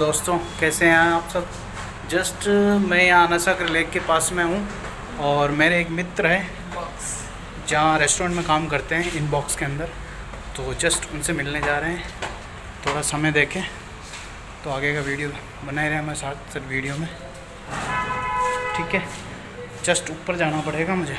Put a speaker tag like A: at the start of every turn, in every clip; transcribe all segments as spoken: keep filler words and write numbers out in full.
A: दोस्तों, कैसे हैं आप सब। जस्ट मैं यहाँ अनासागर लेक के पास में हूँ और मेरे एक मित्र हैं जहाँ रेस्टोरेंट में काम करते हैं इनबॉक्स के अंदर, तो जस्ट उनसे मिलने जा रहे हैं। थोड़ा समय देखें तो आगे का वीडियो बनाए रहे हमारे साथ सर वीडियो में, ठीक है। जस्ट ऊपर जाना पड़ेगा मुझे।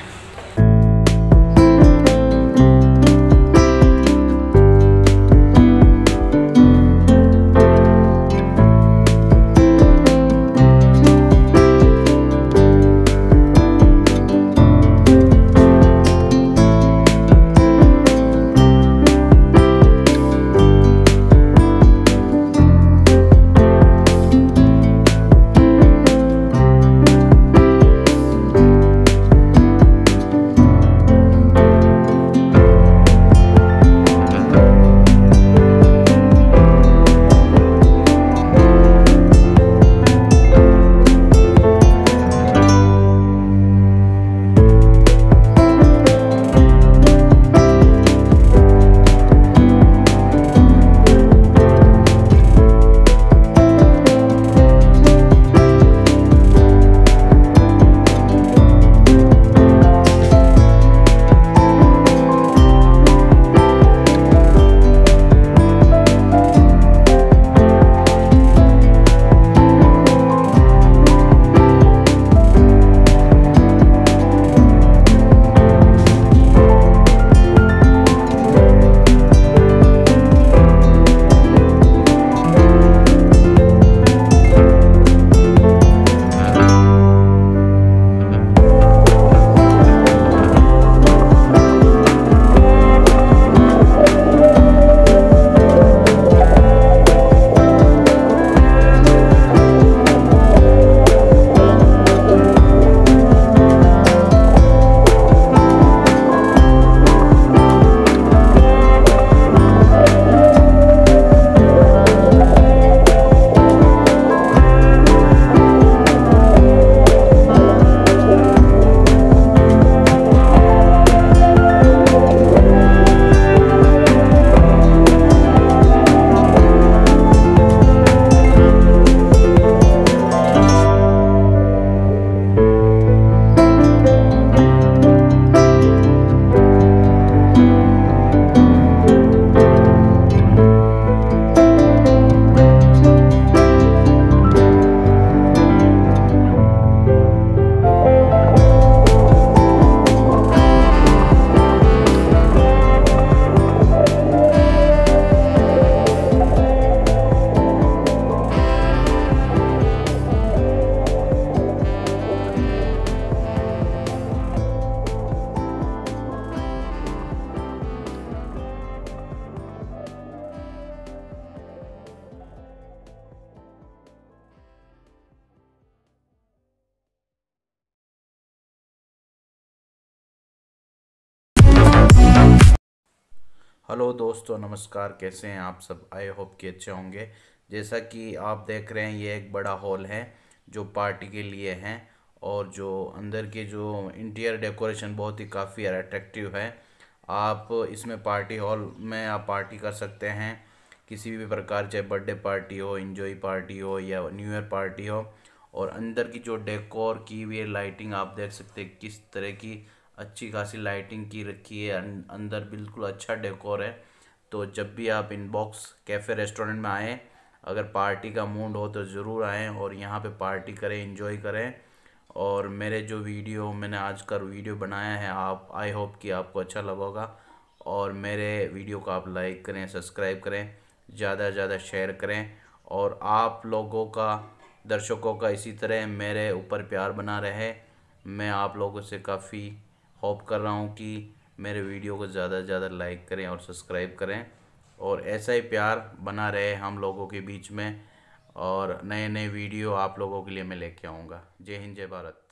B: हेलो दोस्तों, नमस्कार। कैसे हैं आप सब। आई होप कि अच्छे होंगे। जैसा कि आप देख रहे हैं, ये एक बड़ा हॉल है जो पार्टी के लिए है और जो अंदर के जो इंटीरियर डेकोरेशन बहुत ही काफ़ी अट्रैक्टिव है। आप इसमें पार्टी हॉल में आप पार्टी कर सकते हैं किसी भी प्रकार, चाहे बर्थडे पार्टी हो, इंजॉय पार्टी हो या न्यू ईयर पार्टी हो। और अंदर की जो डेकोर की हुई लाइटिंग आप देख सकते हैं किस तरह की अच्छी खासी लाइटिंग की रखी है। अंदर बिल्कुल अच्छा डेकोर है। तो जब भी आप इनबॉक्स कैफ़े रेस्टोरेंट में आएँ, अगर पार्टी का मूड हो तो ज़रूर आएँ और यहाँ पे पार्टी करें, एंजॉय करें। और मेरे जो वीडियो मैंने आज का वीडियो बनाया है, आप आई होप कि आपको अच्छा लगेगा। और मेरे वीडियो को आप लाइक करें, सब्सक्राइब करें, ज़्यादा से ज़्यादा शेयर करें। और आप लोगों का, दर्शकों का इसी तरह मेरे ऊपर प्यार बना रहे। मैं आप लोगों से काफ़ी होप कर रहा हूँ कि मेरे वीडियो को ज़्यादा से ज़्यादा लाइक करें और सब्सक्राइब करें और ऐसा ही प्यार बना रहे हम लोगों के बीच में। और नए नए वीडियो आप लोगों के लिए मैं लेके आऊँगा। जय हिंद, जय भारत।